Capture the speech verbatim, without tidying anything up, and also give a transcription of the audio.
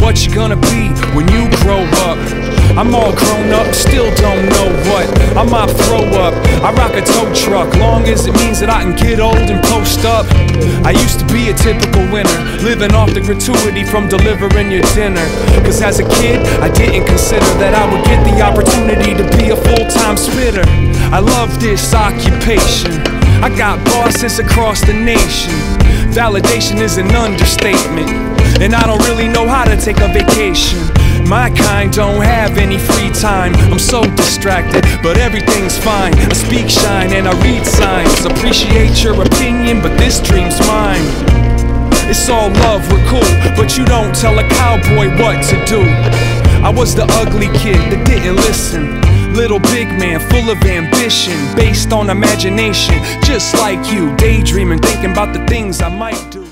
what you gonna be when you grow up. I'm all grown up, still don't know what I might throw up. I rock a tow truck, long as it means that I can get old and post up. I used to be a typical winner, living off the gratuity from delivering your dinner. Cause as a kid, I didn't consider that I would get the opportunity to be a full-time spitter. I love this occupation, I got bosses across the nation. Validation is an understatement, and I don't really know how to take a vacation. My kind don't have any free time, I'm so distracted, but everything's fine. I speak shine and I read signs. Appreciate your opinion, but this dream's mine. It's all love, we're cool, but you don't tell a cowboy what to do. I was the ugly kid that didn't listen, little big man full of ambition, based on imagination, just like you, daydreaming, thinking about the things I might do.